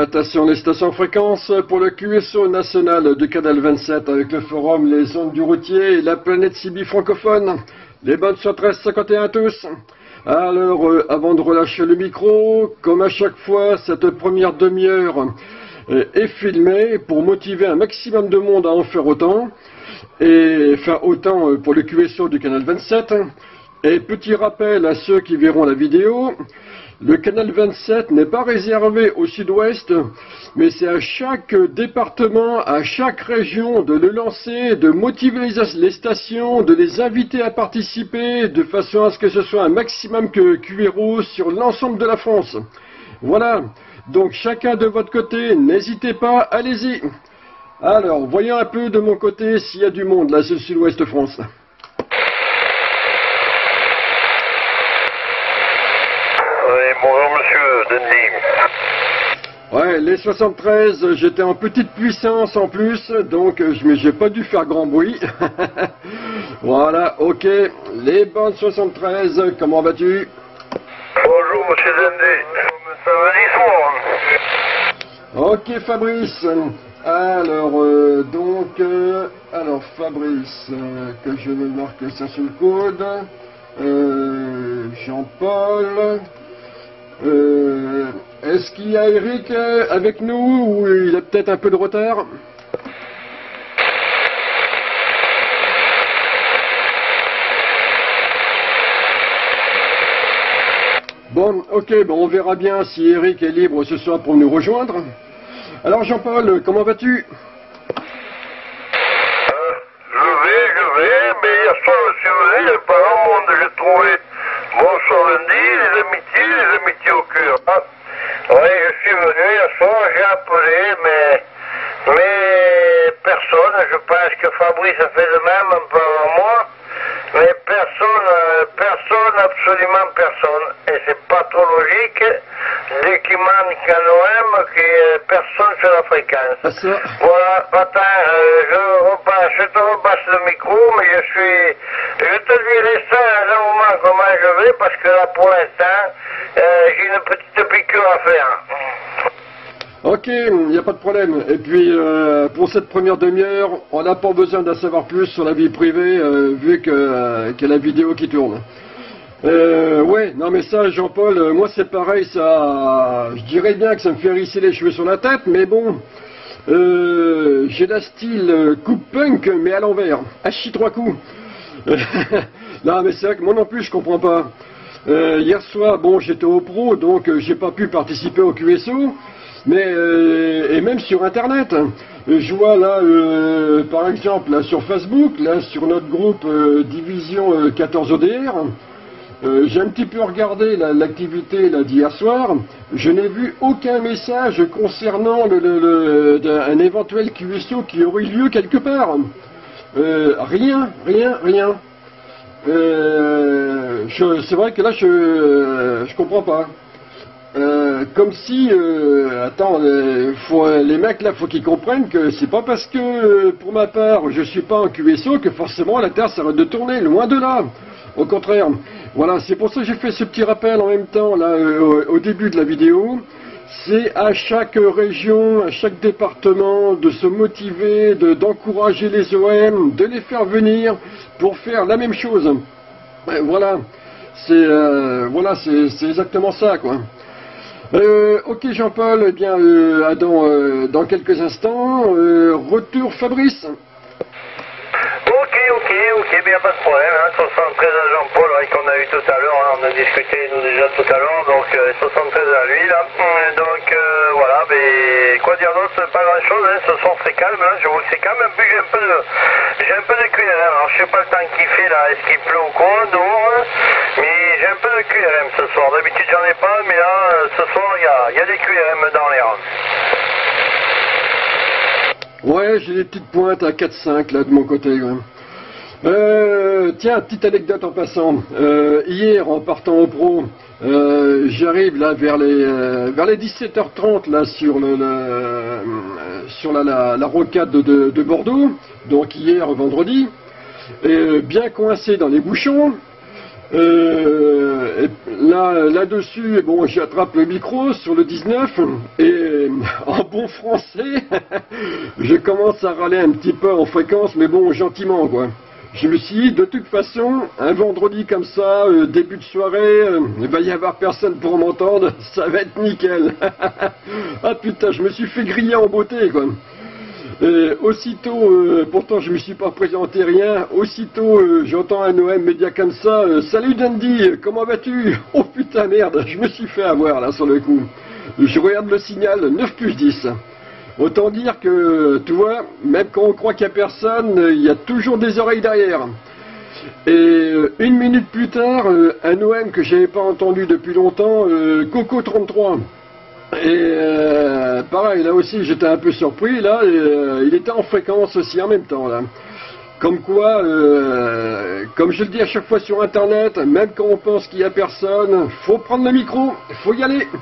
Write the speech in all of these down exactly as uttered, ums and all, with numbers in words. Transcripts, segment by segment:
attention les stations fréquences pour le Q S O national du canal vingt-sept avec le forum Les Ondes du Routier et la planète Sibi francophone. Les bonnes sur treize cinquante et un à tous. Alors, euh, avant de relâcher le micro, comme à chaque fois, cette première demi-heure euh, est filmée pour motiver un maximum de monde à en faire autant. Et enfin, autant euh, pour le Q S O du canal vingt-sept. Et petit rappel à ceux qui verront la vidéo, le canal vingt-sept n'est pas réservé au sud-ouest, mais c'est à chaque département, à chaque région de le lancer, de motiver les stations, de les inviter à participer, de façon à ce que ce soit un maximum que Q R O sur l'ensemble de la France. Voilà, donc chacun de votre côté, n'hésitez pas, allez-y. Alors, voyons un peu de mon côté s'il y a du monde, là c'est le sud-ouest France. Bonjour monsieur Denis. Ouais, les soixante-treize, j'étais en petite puissance en plus, donc mais j'ai pas dû faire grand bruit. Voilà, ok, les bonnes soixante-treize, comment vas-tu? Bonjour monsieur Denis. Ça va l'histoire? Ok Fabrice, alors euh, donc, euh, alors Fabrice, euh, que je me marque ça sur le code, euh, Jean-Paul... Euh, Est-ce qu'il y a Eric euh, avec nous ou il a peut-être un peu de retard? Bon, ok, bon, on verra bien si Eric est libre ce soir pour nous rejoindre. Alors Jean-Paul, comment vas-tu? euh, Je vais, je vais, mais hier soir je suis venu, il n'y a pas grand monde, j'ai trouvé. Bonsoir lundi, les amitiés, les amitiés au cœur. Hein. Oui, je suis venu hier soir, j'ai appelé, mais, mais personne, je pense que Fabrice a fait de même un peu avant moi, mais personne, personne, absolument personne. Et c'est pas trop logique, dès qu'il manque un O M, que personne sur la fréquence. Ah, ça. Voilà, attends, euh, je repasse, je te repasse le micro, mais je suis, je te dirai ça à un moment comment je vais, parce que là pour l'instant, euh, j'ai une petite piqûre à faire. Ok, il n'y a pas de problème. Et puis, euh, pour cette première demi-heure, on n'a pas besoin d'en savoir plus sur la vie privée, euh, vu que euh, qu'il y a la vidéo qui tourne. Euh, ouais, non mais ça, Jean-Paul, euh, moi c'est pareil, ça, je dirais bien que ça me fait hérisser les cheveux sur la tête, mais bon, euh, j'ai la style euh, coupe punk, mais à l'envers, hachi trois coups. Non mais c'est vrai que moi non plus je comprends pas. Euh, hier soir, bon, j'étais au pro, donc euh, j'ai pas pu participer au Q S O. Mais euh, et même sur internet, hein. Je vois là, euh, par exemple, là sur Facebook, là sur notre groupe euh, Division euh, quatorze O D R, euh, j'ai un petit peu regardé l'activité là d'hier soir. Je n'ai vu aucun message concernant le, le, le, un éventuel Q S O qui aurait lieu quelque part. Euh, rien, rien, rien. Euh, c'est vrai que là, je, euh, je comprends pas. Euh, comme si, euh, attends, euh, faut, euh, les mecs là, faut qu'ils comprennent que c'est pas parce que, euh, pour ma part, je suis pas en Q S O que forcément la Terre s'arrête de tourner, loin de là. Au contraire. Voilà, c'est pour ça que j'ai fait ce petit rappel en même temps là, euh, au début de la vidéo. C'est à chaque région, à chaque département de se motiver, de, d'encourager les O M, de les faire venir pour faire la même chose. Euh, voilà, c'est euh, voilà, c'est c'est exactement ça quoi. Euh, ok Jean-Paul, eh bien euh, dans, euh, dans quelques instants, euh, retour Fabrice. Ok, ok, ok, bien pas de problème, hein, soixante-treize à Jean-Paul, ouais, qu'on a eu tout à l'heure, hein, on a discuté nous déjà tout à l'heure, donc euh, soixante-treize à lui là, donc euh, voilà, mais quoi dire d'autre, pas grand chose, hein, ce soir c'est calme, hein, je vous le sais calme, un peu, j'ai un peu de, j'ai un peu de Q R M, alors je sais pas le temps qu'il fait là, est-ce qu'il pleut ou quoi, dehors, hein, mais j'ai un peu de Q R M ce soir, d'habitude j'en ai pas, mais là, ce soir il y a, y a des Q R M dans l'air. Ouais, j'ai des petites pointes à quatre cinq là de mon côté quand même. Euh, tiens, petite anecdote en passant. Euh, hier, en partant au pro, euh, j'arrive là vers les euh, vers les dix-sept heures trente là sur le, le euh, sur la, la, la rocade de, de, de Bordeaux. Donc hier vendredi, et, euh, bien coincé dans les bouchons. Euh, là, là-dessus, bon, j'attrape le micro sur le dix-neuf et en bon français, je commence à râler un petit peu en fréquence, mais bon, gentiment, quoi. Je me suis dit, de toute façon, un vendredi comme ça, euh, début de soirée, euh, il va y avoir personne pour m'entendre, ça va être nickel. Ah putain, je me suis fait griller en beauté, quoi. Et aussitôt, euh, pourtant je me suis pas présenté rien, aussitôt euh, j'entends un O M me dire comme ça, euh, salut Dandy, comment vas-tu? Oh putain merde, je me suis fait avoir là sur le coup. Je regarde le signal, neuf plus dix. Autant dire que, tu vois, même quand on croit qu'il n'y a personne, il y a toujours des oreilles derrière. Et euh, une minute plus tard, euh, un O M que j'avais pas entendu depuis longtemps, euh, Coco trente-trois. Et euh, pareil, là aussi j'étais un peu surpris, là, et, euh, il était en fréquence aussi en même temps, là. Comme quoi, euh, comme je le dis à chaque fois sur internet, même quand on pense qu'il n'y a personne, faut prendre le micro, faut y aller.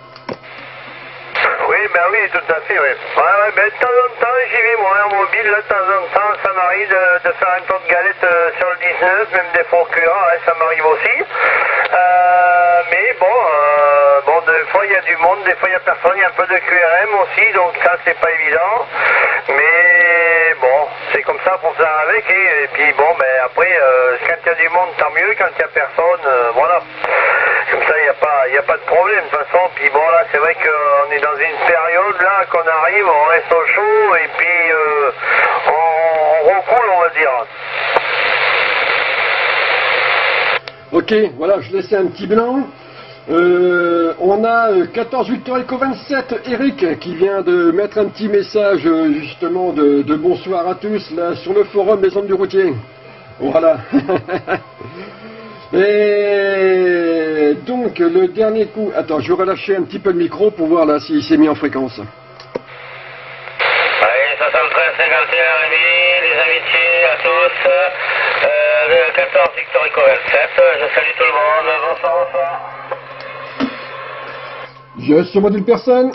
Oui, ben oui, tout à fait, oui. Ouais, ouais, ben, de temps en temps, j'y vais, moi, en mobile, là, de temps en temps, ça m'arrive de, de faire un peu de galette euh, sur le dix-neuf, même des fois au Q A, hein, ça m'arrive aussi. Euh, mais bon, euh, bon, des fois, il y a du monde, des fois, il n'y a personne, il y a un peu de Q R M aussi, donc ça, c'est pas évident. Mais bon, c'est comme ça, pour faire avec, et, et puis bon, ben, après, euh, quand il y a du monde, tant mieux, quand il n'y a personne, euh, voilà. Comme ça, il n'y a pas, il y a pas de problème, de toute façon. Puis bon, là, c'est vrai qu'on est dans une période, là, qu'on arrive, on reste au chaud, et puis euh, on, on recoule, on va dire. Ok, voilà, je laissais un petit blanc. Euh, on a quatorze Victor Echo vingt-sept, Eric, qui vient de mettre un petit message, justement, de, de bonsoir à tous, là, sur le forum des ondes du routier. Voilà. Et donc, le dernier coup... Attends, je vais relâcher un petit peu le micro pour voir, là, s'il s'est mis en fréquence. Allez, soixante-treize cinquante et un, Rémi, les amitiés à tous. Euh, le quatorze Victor Echo vingt-sept, je salue tout le monde, bonsoir, bonsoir. Je suis modèle personne.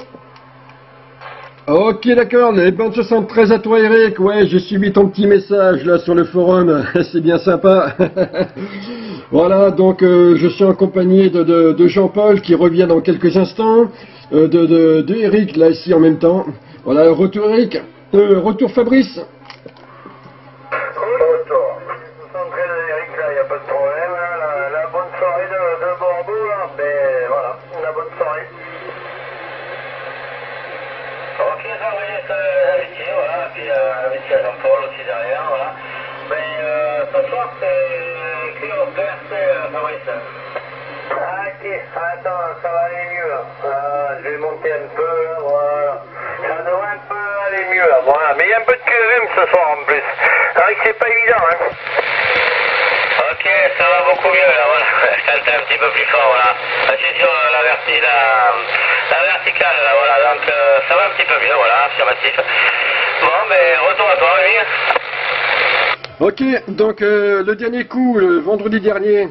Ok, d'accord, les bonnes soixante-treize à toi, Eric. Ouais, j'ai suivi ton petit message là sur le forum, c'est bien sympa. Voilà, donc euh, je suis en compagnie de, de, de Jean-Paul qui revient dans quelques instants, euh, de, de, de Eric là ici en même temps. Voilà, retour Eric, euh, retour Fabrice. Retour. soixante-treize Eric, là, il n'y a pas de problème. Là, la, la bonne soirée de, de Bordeaux, là, ben voilà, la bonne soirée. Ok, Fabrice, euh, l'amitié, voilà, puis euh, l'amitié à Jean-Paul aussi derrière, voilà. Mais euh, ce soir, c'est qui on perd, c'est euh, Fabrice. Ah, ok, attends, ça va aller mieux, là. Euh, je vais monter un peu, là, voilà. Ça devrait un peu aller mieux, là, voilà. Mais il y a un peu de Q R M ce soir, en plus. Alors que c'est pas évident, hein. Ok, ça va beaucoup mieux, là, voilà. Je t'entends un petit peu plus fort, voilà. Je suis sur la, verti la, la verticale, là, voilà. Donc, euh, ça va un petit peu mieux, voilà, affirmatif. Bon, mais retour à toi, Rémi. Ok, donc euh, le dernier coup, le vendredi dernier,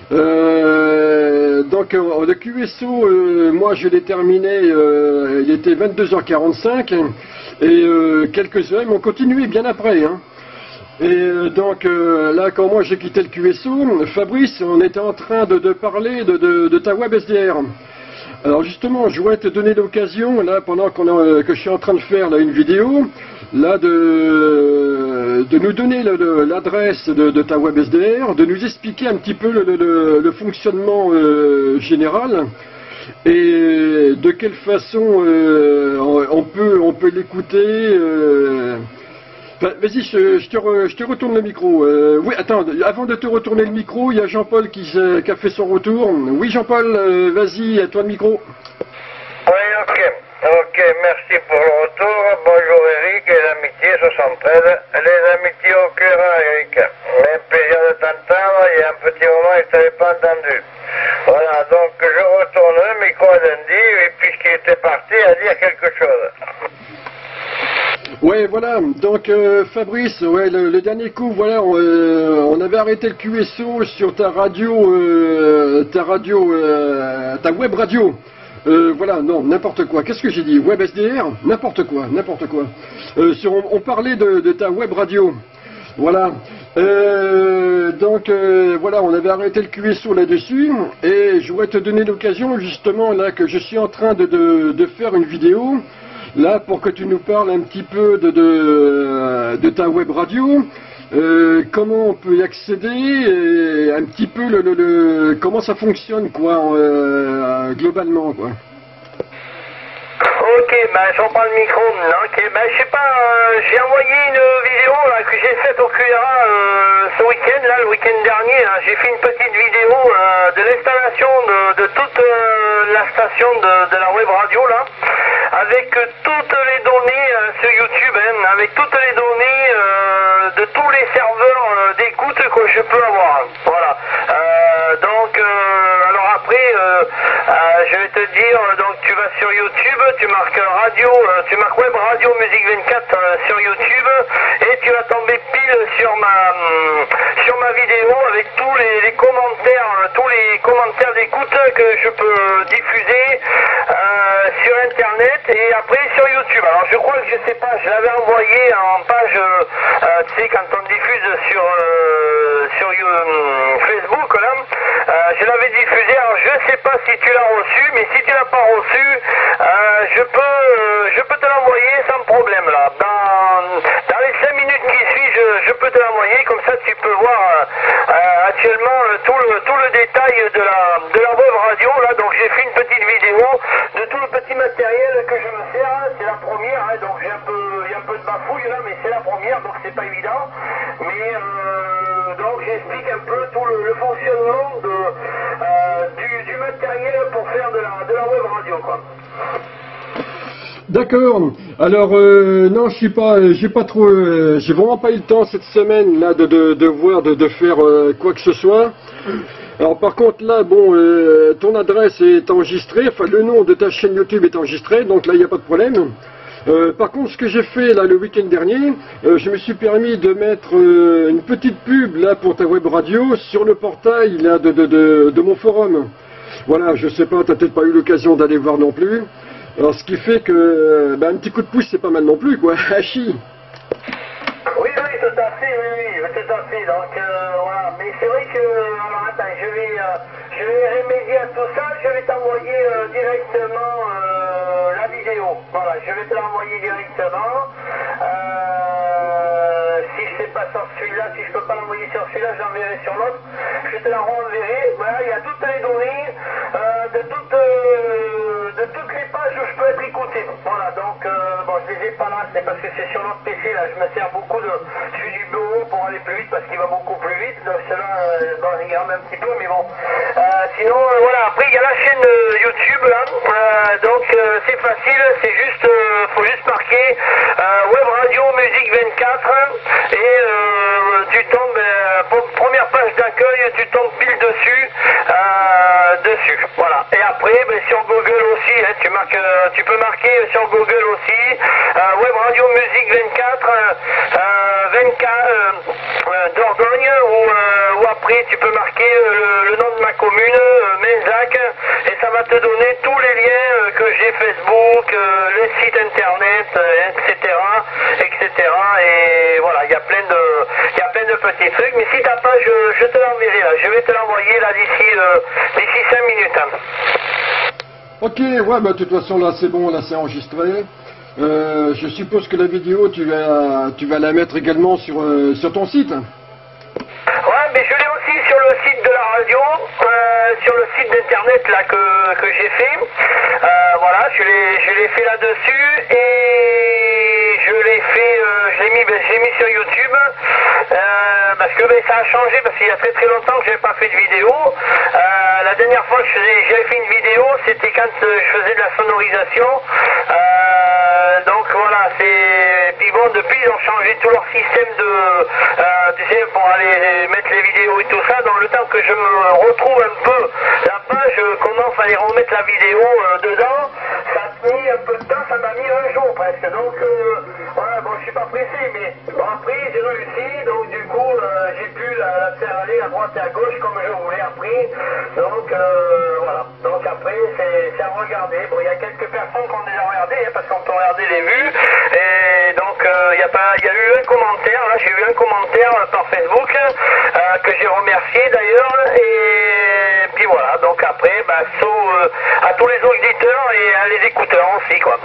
euh, donc euh, le Q S O, euh, moi je l'ai terminé, euh, il était vingt-deux heures quarante-cinq, et euh, quelques heures, ils m'ont continué bien après. Hein. Et euh, donc euh, là, quand moi j'ai quitté le Q S O, Fabrice, on était en train de, de parler de, de, de ta web S D R. Alors justement, je voudrais te donner l'occasion, là, pendant qu'on a, que je suis en train de faire là, une vidéo, là, de, de nous donner l'adresse de, de ta web S D R, de nous expliquer un petit peu le, le, le fonctionnement euh, général, et de quelle façon euh, on peut, on peut l'écouter. Euh, Enfin, vas-y, je, je, te re, je te retourne le micro. Euh, oui, attends, avant de te retourner le micro, il y a Jean-Paul qui, qui a fait son retour. Oui, Jean-Paul, euh, vas-y, à toi le micro. Oui, ok. Ok, merci pour le retour. Bonjour Eric et l'amitié soixante-treize. Les amitiés au cœur, Eric. Mais plaisir de t'entendre. Il y a un petit moment, je ne t'avais pas entendu. Voilà, donc je retourne le micro à Dandy, et puisqu'il était parti à dire quelque chose. Ouais, voilà, donc euh, Fabrice, ouais, le, le dernier coup, voilà, on, euh, on avait arrêté le Q S O sur ta radio, euh, ta radio, euh, ta web radio. Euh, voilà, non, n'importe quoi. Qu'est-ce que j'ai dit? Web S D R? N'importe quoi, n'importe quoi. Euh, sur, on, on parlait de, de ta web radio. Voilà. Euh, donc euh, voilà, on avait arrêté le Q S O là-dessus, et je voudrais te donner l'occasion justement là que je suis en train de, de, de faire une vidéo, là pour que tu nous parles un petit peu de, de, de ta web radio, euh, comment on peut y accéder, et un petit peu le, le, le comment ça fonctionne quoi, euh, globalement quoi. Ok, ben j'en prends le micro maintenant. Ok, ben je sais pas, euh, j'ai envoyé une vidéo là que j'ai faite au Q R A euh, ce week-end, là, le week-end dernier. J'ai fait une petite vidéo euh, de l'installation de, de toute euh, la station de, de la web radio là, avec euh, toutes les données euh, sur YouTube, hein, avec toutes les données euh, de tous les serveurs euh, d'écoute que je peux avoir. Voilà. Euh, donc, euh, alors après, euh, euh, je vais te dire, donc tu vas sur YouTube, tu marques radio, euh, tu marques web radio musique vingt-quatre euh, sur YouTube, et tu vas tomber pile sur ma hum, sur ma vidéo avec tous les, les commentaires, euh, tous les commentaires d'écoute que je peux diffuser euh, sur internet et après sur YouTube. Alors je crois que je sais pas, je l'avais envoyé en page, euh, tu sais, quand on diffuse sur euh, sur euh, Facebook là, euh, je l'avais diffusé. Alors je sais pas si tu l'as reçu, mais si tu l'as pas reçu, euh, je peux euh, je peux te l'envoyer sans problème là. Dans, dans les cinq minutes qui suivent, je, je peux te l'envoyer, comme ça tu peux voir euh, euh, actuellement euh, tout le tout le détail de la de la web radio là. Donc j'ai fait une petite vidéo de tout le petit matériel que je me sers. C'est la première, hein, donc j'ai un peu il y a un peu de bafouille là, mais c'est la première, donc c'est pas évident. Mais euh, donc j'explique un peu tout le, le fonctionnement de euh, du, du matériel pour faire de la de la web radio quoi. D'accord. Alors euh, non, je suis pas, j'ai pas trop, euh, j'ai vraiment pas eu le temps cette semaine là de de, de voir, de, de faire euh, quoi que ce soit. Alors par contre là, bon, euh, ton adresse est enregistrée, enfin le nom de ta chaîne YouTube est enregistré, donc là il n'y a pas de problème. Euh, par contre, ce que j'ai fait là le week-end dernier, euh, je me suis permis de mettre euh, une petite pub là pour ta web radio sur le portail là de de de, de mon forum. Voilà, je sais pas, t'as peut-être pas eu l'occasion d'aller voir non plus. Alors ce qui fait que bah, un petit coup de pouce c'est pas mal non plus quoi, hachi. Oui, oui, tout à fait, oui, oui, tout à fait. Donc euh, voilà, mais c'est vrai que alors attends, je vais euh, je vais remédier à tout ça, je vais t'envoyer euh, directement euh, la vidéo. Voilà, je vais te l'envoyer directement. Euh, si je sais pas sur celui-là, si je peux pas l'envoyer sur celui-là, j'enverrai sur l'autre. Je te la renverrai. Voilà, il y a toutes les données euh, de toutes euh, de toutes les pages où je peux être écouté. Voilà, donc euh, bon, je les ai pas là, c'est parce que c'est sur notre P C là, je me sers beaucoup de celui du bureau pour aller plus vite parce qu'il va beaucoup plus vite. Donc cela, euh, bon, il regarde un petit peu, mais bon. Euh, sinon, euh, voilà, après il y a la chaîne euh, YouTube là, euh, donc euh, c'est facile, c'est juste, euh, faut juste marquer euh, web radio musique vingt-quatre et euh, tu tombes, euh, pour première page d'accueil, tu tombes pile dessus, euh, dessus, voilà. Et après, ben, sur Google aussi, hein, tu marques, euh, tu peux marquer sur Google aussi euh, web radio musique vingt-quatre, euh, vingt-quatre euh, Dordogne, ou, euh, ou après tu peux marquer euh, le, le nom de ma commune, euh, Menzac, et ça va te donner tous les liens euh, que j'ai, Facebook, euh, le site internet, euh, et cetera, et cetera. Et voilà, il y a plein de, il y a plein de petits trucs. Mais si t'as pas, je, je te l'enverrai là. Je vais te l'envoyer là d'ici, euh, d'ici cinq minutes. Hein. Ok, ouais, bah de toute façon là c'est bon, là c'est enregistré. Euh, je suppose que la vidéo tu vas, tu vas la mettre également sur, euh, sur ton site. Ouais, mais je l'ai aussi sur le site de la radio, euh, sur le site d'internet là que, que j'ai fait. Euh, voilà, je l'ai, je l'ai fait là-dessus et je l'ai fait, euh, je l'ai mis, ben, je l'ai mis sur YouTube euh, parce que ben, ça a changé parce qu'il y a très très longtemps que j'avais pas fait de vidéo. Euh, la dernière fois que j'avais fait une vidéo, c'était quand euh, je faisais de la sonorisation. Euh, donc voilà, c'est, puis bon, depuis ils ont changé tout leur système de, euh, tu sais, pour aller mettre les vidéos et tout ça. Donc le temps que je me retrouve un peu la page, euh, comment fallait remettre la vidéo euh, dedans, ça a mis un peu de temps, ça m'a mis un jour presque. Donc euh, voilà, bon, je suis pas pressé, mais bon, après j'ai réussi, donc du coup euh, j'ai pu la, la faire aller à droite et à gauche comme je voulais après. Donc euh, voilà, donc après c'est à regarder. Bon, il y a quelques personnes qui ont déjà regardé, hein, parce qu'on peut regarder les vues, et donc euh, il y a pas, il y a eu un commentaire, là, j'ai eu un commentaire par Facebook, euh, que j'ai remercié d'ailleurs, et puis voilà, donc après, bah, so, euh, à tous les auditeurs et à les écouteurs aussi, quoi.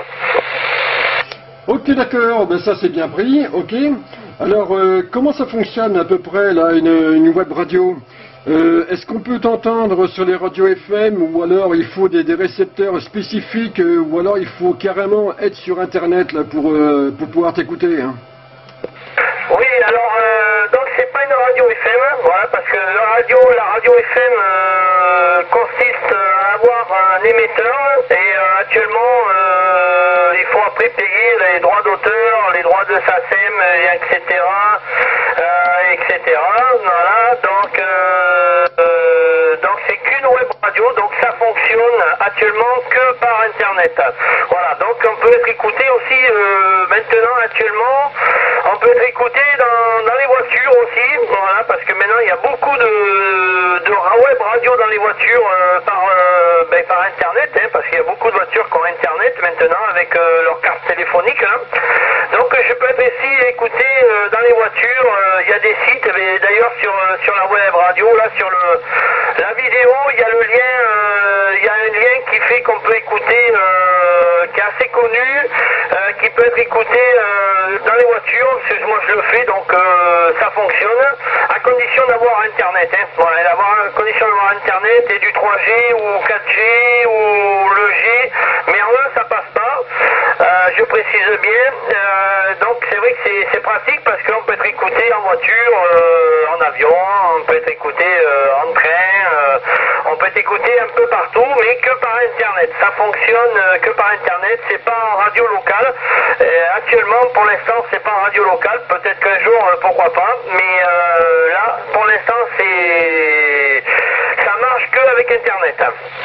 Ok, d'accord, ben ça c'est bien pris, ok. Alors, euh, comment ça fonctionne à peu près, là, une, une web radio? euh, Est-ce qu'on peut t'entendre sur les radios F M, ou alors il faut des, des récepteurs spécifiques, euh, ou alors il faut carrément être sur Internet, là, pour, euh, pour pouvoir t'écouter, hein? Oui, alors, euh, donc c'est pas une radio F M, voilà, parce que la radio, la radio F M euh, consiste à avoir un émetteur, et euh, actuellement, euh, il faut après payer les droits d'auteur, les droits de S A C E M, et etc., euh, et cetera. Voilà, donc, euh, euh, donc c'est qu'une web radio, donc ça fonctionne actuellement que par Internet. Voilà, donc on peut être écouté aussi euh, maintenant, actuellement, on peut être écouté dans, dans les voitures aussi, voilà, parce que maintenant il y a beaucoup de, de web radio dans les voitures euh, par, euh, ben, par Internet, hein, parce qu'il y a beaucoup de voitures qui ont Internet maintenant avec euh, leur carte téléphonique. Hein. Donc je peux être ici écouté euh, dans les voitures, euh, il y a des sites, d'ailleurs sur, sur la web radio, là sur le, la vidéo, il y a le lien, euh, il y a un lien qui fait qu'on peut écouter, euh, qui est assez connu, euh, qui peut être écouté euh, dans les voitures, parce que moi je le fais, donc euh, ça fonctionne, à condition d'avoir Internet, hein, voilà, d'avoir, à condition d'avoir Internet et du trois G ou quatre G ou le G, mais en eux ça passe pas, euh, je précise bien, euh, donc c'est vrai que c'est pratique parce qu'on peut être écouté en voiture, euh, en avion, on peut être écouté euh, en train, euh, on peut être écouté un peu partout, mais que par Internet, ça fonctionne euh, que par Internet, c'est pas en radio locale. Euh, actuellement, pour l'instant, c'est pas en radio locale. Peut-être qu'un jour, euh, pourquoi pas. Mais euh, là, pour l'instant, c'est ça marche que avec Internet.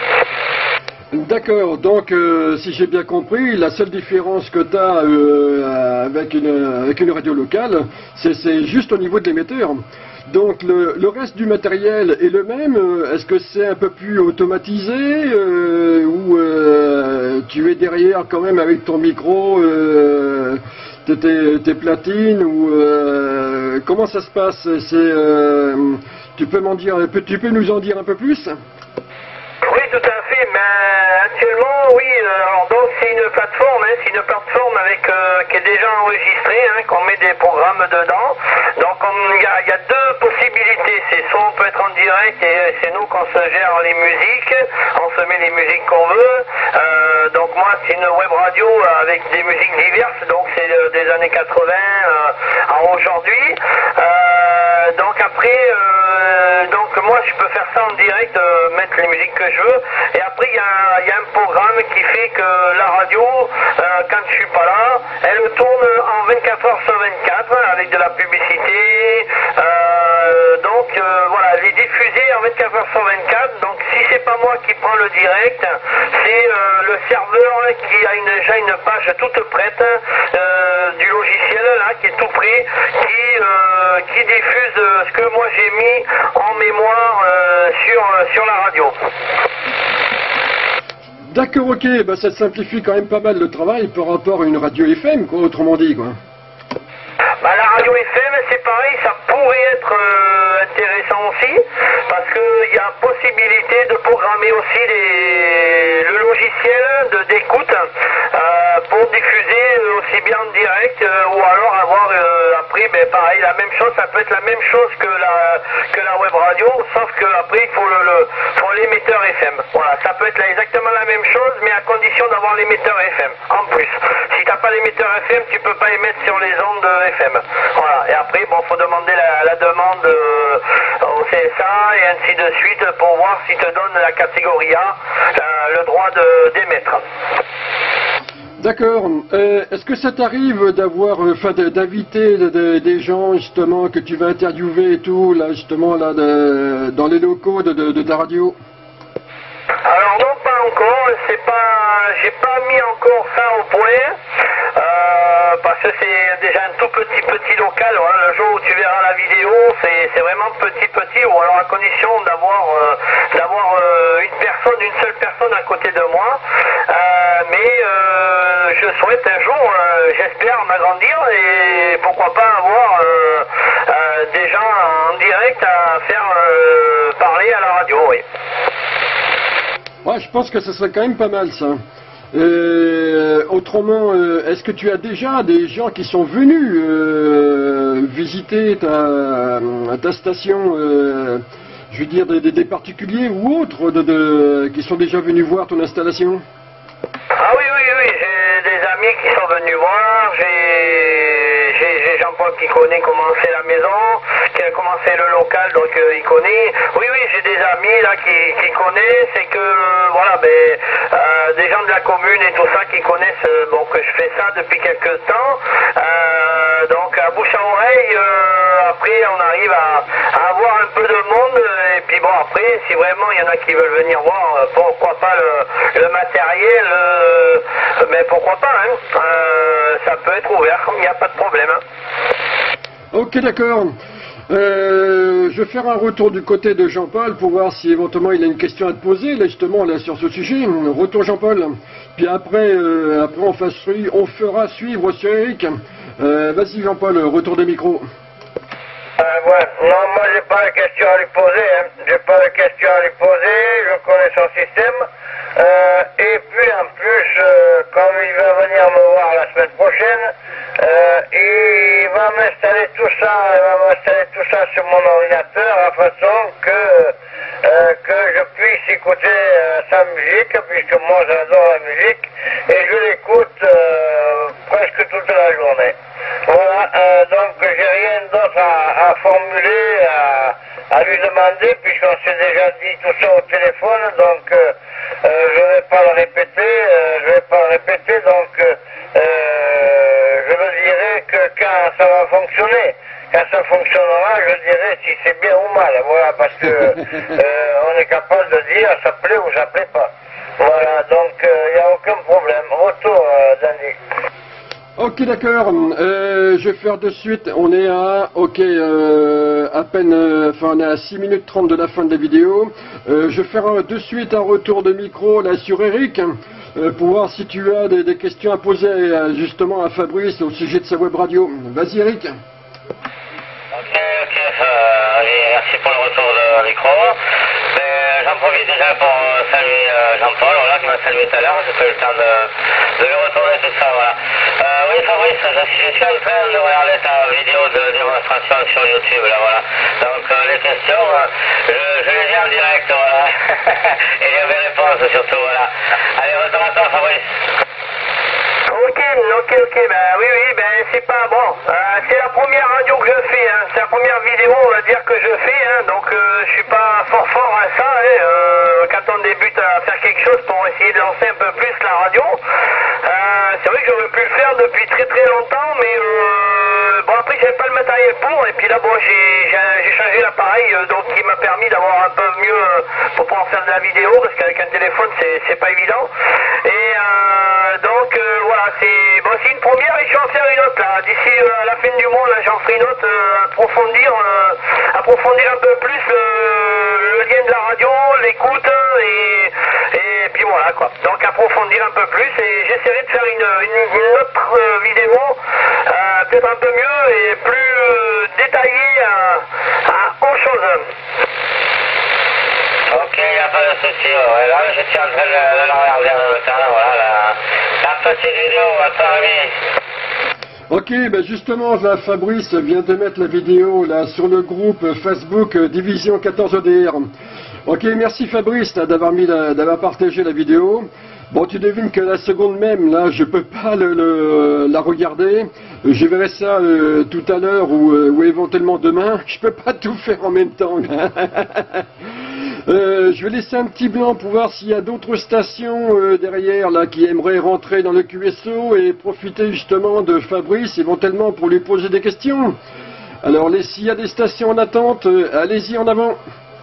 D'accord, donc euh, si j'ai bien compris, la seule différence que tu as euh, avec, une, avec une radio locale, c'est juste au niveau de l'émetteur. Donc le, le reste du matériel est le même. Est-ce que c'est un peu plus automatisé, euh, ou euh, tu es derrière quand même avec ton micro, euh, tes, tes platines, ou euh, comment ça se passe? C'est, euh, tu peux m'en dire, tu peux nous en dire un peu plus? Oui, tout à fait, mais actuellement, oui, alors donc c'est une plateforme, hein, c'est une plateforme avec, euh, qui est déjà enregistrée, hein, qu'on met des programmes dedans, donc il y a, y a deux possibilités, c'est soit on peut être en direct et c'est nous qu'on se gère les musiques, on se met les musiques qu'on veut, euh, donc moi c'est une web radio avec des musiques diverses, donc c'est des années quatre-vingts euh, à aujourd'hui, euh, donc après, euh, donc moi je peux faire ça en direct, euh, mettre les musiques que je veux, et après il y, y a un programme qui fait que la radio, euh, quand je suis pas là, elle tourne en vingt-quatre heures sur vingt-quatre avec de la publicité, euh, donc euh, voilà, elle est diffusée en vingt-quatre heures sur vingt-quatre, donc si c'est pas moi qui prends le direct, c'est euh, le serveur qui a une, déjà une page toute prête euh, du logiciel là, qui est tout prêt, qui, euh, qui diffuse euh, ce que moi j'ai mis en mémoire euh, sur, sur la radio. D'accord, ok, bah ça simplifie quand même pas mal le travail par rapport à une radio F M, quoi, autrement dit, quoi. Bah, la radio F M, c'est pareil, ça pourrait être euh, intéressant aussi, parce qu'il y a possibilité de programmer aussi les, le logiciel d'écoute euh, pour diffuser aussi bien en direct, euh, ou alors avoir euh, après, ben, pareil, la même chose, ça peut être la même chose que la, que la web radio, sauf qu'après il faut le, le faut l'émetteur F M. Voilà, ça peut être là, exactement la même chose, mais à condition d'avoir l'émetteur F M, en plus. Si t'as pas l'émetteur F M, tu peux pas émettre sur les ondes F M. Voilà, et après, bon, faut demander la, la demande euh, au C S A et ainsi de suite pour voir s'ils te donnent la catégorie A, euh, le droit d'émettre. D'accord. Euh, Est-ce que ça t'arrive d'avoir, enfin, d'inviter de, de, des gens justement que tu vas interviewer et tout, là justement là, de, dans les locaux de, de, de ta radio? Alors non, pas encore. C'est pas, j'ai pas mis encore ça au point. Euh, parce que c'est déjà un tout petit petit local, voilà, le jour où tu verras la vidéo, c'est vraiment petit petit, ou alors à condition d'avoir euh, d'avoir euh, une personne, une seule personne à côté de moi, euh, mais euh, je souhaite un jour, euh, j'espère m'agrandir et à la radio, oui. Ouais, je pense que ce serait quand même pas mal ça. Euh, autrement, euh, est-ce que tu as déjà des gens qui sont venus euh, visiter ta, ta station, euh, je veux dire des, des, des particuliers ou autres de, de, qui sont déjà venus voir ton installation? Ah oui, oui, oui, j'ai des amis qui sont venus voir, j'ai, j'ai, j'ai Jean-Paul qui connaît comment c'est la maison, qui a commencé le local, donc euh, il connaît. Oui, oui, j'ai des amis là qui, qui connaissent et que, euh, voilà, ben, euh, des gens de la commune et tout ça qui connaissent, euh, bon, que je fais ça depuis quelques temps. Euh, donc à bouche à oreille, euh, après on arrive à, à avoir un peu de monde, et puis bon, après, si vraiment il y en a qui veulent venir voir, euh, pourquoi pas le, le matériel, euh, mais pourquoi pas, hein, euh, ça peut être ouvert, il n'y a pas de problème. Hein. Ok, d'accord. Euh, je vais faire un retour du côté de Jean-Paul pour voir si éventuellement il a une question à te poser, là, justement, là, sur ce sujet. Retour Jean-Paul. Puis après, euh, après on, fasse, on fera suivre sur Eric. Euh, Vas-y Jean-Paul, retour des micros. Euh, ouais. Non, moi j'ai pas de questions à lui poser, hein. J'ai pas de questions à lui poser, je connais son système. Euh, et puis en plus, euh, comme il va venir me voir la semaine prochaine, euh, il va m'installer tout ça, il va m'installer tout ça sur mon ordinateur, de façon que, euh, que je puisse écouter euh, sa musique, puisque moi j'adore la musique, et je l'écoute euh, presque toute la journée. Voilà, euh, donc j'ai rien d'autre à, à formuler, à, à lui demander, puisqu'on s'est déjà dit tout ça au téléphone, donc euh, euh, je ne vais pas le répéter, euh, je vais pas le répéter, donc euh, je le dirai que quand ça va fonctionner, quand ça fonctionnera, je dirai si c'est bien ou mal, voilà, parce que euh, on est capable de dire ça plaît ou ça plaît pas. Voilà, donc il euh, n'y a aucun problème. Retour, euh, Dandy. Ok, d'accord. Euh, je vais faire de suite. On est à, ok, euh, à peine, euh, enfin, on est à six minutes trente de la fin de la vidéo. Euh, je vais faire un, de suite un retour de micro là sur Eric euh, pour voir si tu as des, des questions à poser euh, justement à Fabrice au sujet de sa web radio. Vas-y, Eric. Ok, ok, euh, allez, merci pour le retour de micro. J'en profite déjà pour saluer euh, Jean-Paul, voilà, qui m'a salué tout à l'heure, j'ai pas eu le temps de, de lui retourner tout ça, voilà. Euh, oui, Fabrice, je suis, je suis en train de regarder ta vidéo de démonstration sur YouTube, là, voilà. Donc, euh, les questions, euh, je, je les ai en direct, voilà. Et j'ai mes réponses, surtout, voilà. Allez, retour à toi, Fabrice. Ok, ok, ok, ben oui, oui, ben c'est pas bon. Euh, c'est la première radio que je fais, hein. C'est la première vidéo, on va dire, que je fais, hein. Donc euh, je suis pas fort fort à ça, hein. Euh, quand on débute à faire quelque chose pour essayer de lancer un peu plus la radio. Euh, c'est vrai que j'aurais pu le faire depuis très très longtemps, mais euh, bon après j'avais pas le matériel pour, et puis là bon j'ai j'ai changé l'appareil, euh, donc qui m'a permis d'avoir un peu mieux euh, pour pouvoir faire de la vidéo, parce qu'avec un téléphone c'est c'est pas évident. Et euh, donc euh, voilà, c'est bon, c'est une première et je vais en faire une autre là. D'ici euh, à la fin du mois, là, j'en ferai une autre, euh, approfondir, euh, approfondir un peu plus euh, le lien de la radio, l'écoute et, et puis voilà quoi. Donc approfondir un peu plus et j'essaierai de faire une, une, une autre euh, vidéo, euh, peut-être un peu mieux et plus euh, détaillée à, à autre chose. Ok, il n'y a pas de souci. Ouais. Là, je suis en train de, de la regarder en même temps. Voilà, la, la petite vidéo, à ton avis. Ok, ben justement, là, Fabrice vient de mettre la vidéo là sur le groupe Facebook euh, Division quatorze E D R. Ok, merci Fabrice d'avoir mis, d'avoir partagé la vidéo. Bon, tu devines que la seconde même, là, je peux pas le, le, la regarder. Je verrai ça euh, tout à l'heure ou, euh, ou éventuellement demain. Je peux pas tout faire en même temps. Euh, je vais laisser un petit blanc pour voir s'il y a d'autres stations euh, derrière là qui aimeraient rentrer dans le Q S O et profiter justement de Fabrice éventuellement pour lui poser des questions. Alors s'il y a des stations en attente, euh, allez-y en avant.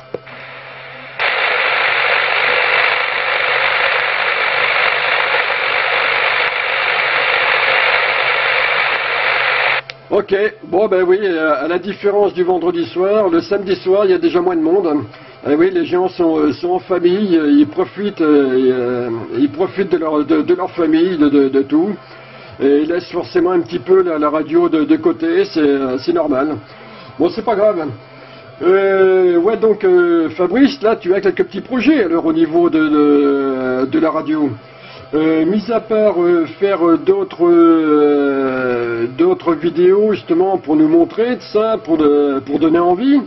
Ok, bon ben oui, à la différence du vendredi soir, le samedi soir il y a déjà moins de monde. Eh oui, les gens sont, sont en famille, ils profitent, euh, ils profitent de leur, de, de leur famille, de, de, de tout. Et ils laissent forcément un petit peu la, la radio de, de côté, c'est normal. Bon, c'est pas grave. Euh, ouais, donc euh, Fabrice, là tu as quelques petits projets alors au niveau de, de, de la radio. Euh, mis à part euh, faire euh, d'autres euh, d'autres vidéos justement pour nous montrer de ça, pour, de, pour donner envie,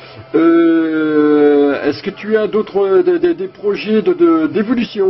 euh, est-ce que tu as d'autres des, des, des projets de, de, d'évolution?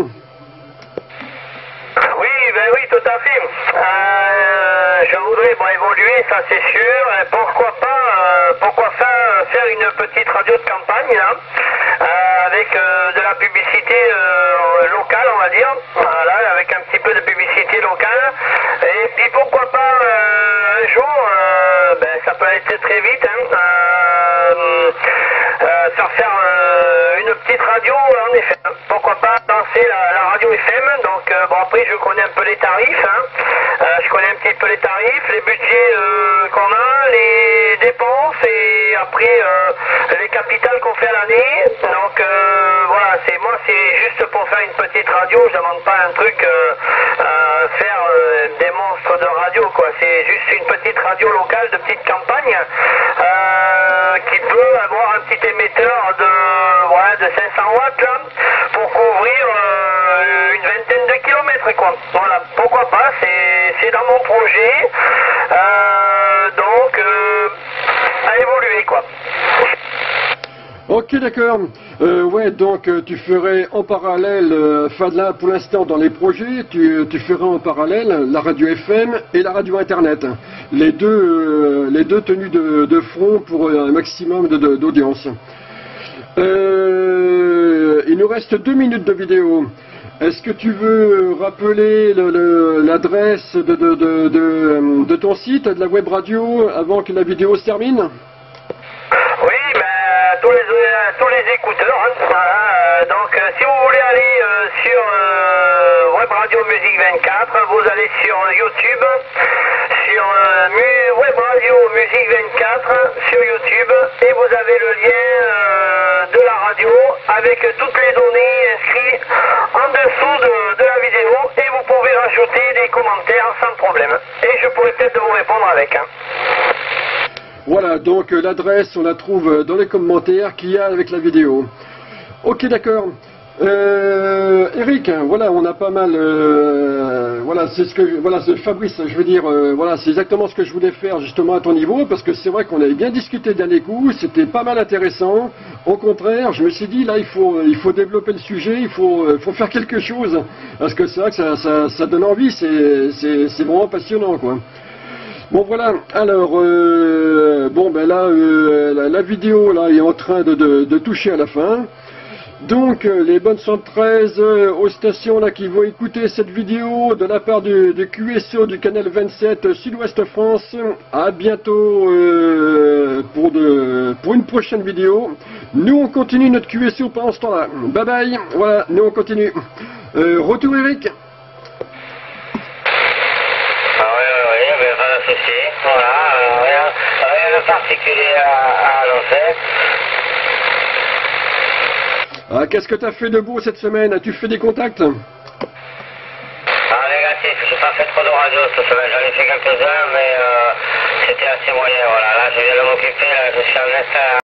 Oui, ben oui, tout à fait. Euh, je voudrais bon, évoluer, ça c'est sûr. Et pourquoi pas, euh, pourquoi faire, faire une petite radio de campagne là, euh, avec euh, de la publicité euh, locale, on va dire. Voilà, avec un petit peu de publicité locale. Et puis pourquoi pas euh, un jour, euh, ben ça peut être très vite, hein, euh, euh, faire faire euh, une petite radio en effet. Pourquoi pas lancer la, la radio F M. Donc euh, bon après je connais un peu les tarifs, hein. euh, je connais un petit peu les tarifs, les budgets euh, qu'on a, les dépenses et après euh, les capitales qu'on fait à l'année. Donc euh, voilà, c'est moi c'est juste pour faire une petite radio, je demande pas un truc euh, euh, faire euh, des monstres de radio quoi, c'est juste une petite radio locale de petite campagne euh, qui peut avoir un petit émetteur de, ouais, de cinq cents watts là, pour couvrir euh, une vingtaine de kilomètres quoi. Voilà, pourquoi pas, c'est dans mon projet, euh, donc euh, à évoluer quoi. Ok, d'accord. Euh, ouais, donc euh, tu ferais en parallèle, euh, enfin là pour l'instant dans les projets, tu, tu ferais en parallèle la radio F M et la radio Internet. Les deux, euh, les deux tenues de, de front pour un maximum d'audience. Euh, il nous reste deux minutes de vidéo. Est-ce que tu veux rappeler l'adresse de, de, de, de, de ton site, de la web radio, avant que la vidéo se termine? Oui, ben, tous les, euh, tous les écouteurs, hein, voilà, euh, donc euh, si vous voulez aller euh, sur euh, Web Radio Musique vingt-quatre, vous allez sur YouTube, sur euh, Web Radio Musique vingt-quatre, sur YouTube, et vous avez le lien euh, de la radio avec toutes les données inscrites en dessous de, de la vidéo, et vous pouvez rajouter des commentaires sans problème, et je pourrais peut-être vous répondre avec. Hein. Voilà, donc euh, l'adresse, on la trouve dans les commentaires qu'il y a avec la vidéo. Ok, d'accord. Euh, Eric, voilà, on a pas mal. Euh, voilà, c'est ce que, voilà, c'est Fabrice. Je veux dire, euh, voilà, c'est exactement ce que je voulais faire justement à ton niveau, parce que c'est vrai qu'on avait bien discuté d'un coup, c'était pas mal intéressant. Au contraire, je me suis dit là, il faut, il faut développer le sujet, il faut, il faut faire quelque chose, parce que c'est vrai que ça, ça, ça donne envie, c'est, c'est, c'est vraiment passionnant, quoi. Bon voilà, alors euh, bon ben là euh, la, la vidéo là est en train de, de, de toucher à la fin. Donc euh, les bonnes cent treize euh, aux stations là qui vont écouter cette vidéo de la part du, du Q S O du canal vingt-sept Sud-Ouest France. À bientôt euh, pour, de, pour une prochaine vidéo. Nous on continue notre Q S O pendant ce temps-là. Bye bye, voilà, nous on continue. Euh, retour Eric. Voilà, euh, rien, rien de particulier à, à annoncer. Ah, qu'est-ce que tu as fait de beau cette semaine? As-tu fait des contacts? Ah, négatif, j'ai pas fait trop de radio cette semaine, j'en ai fait quelques-uns, mais euh, c'était assez moyen, voilà. Là, je viens de m'occuper, là, je suis en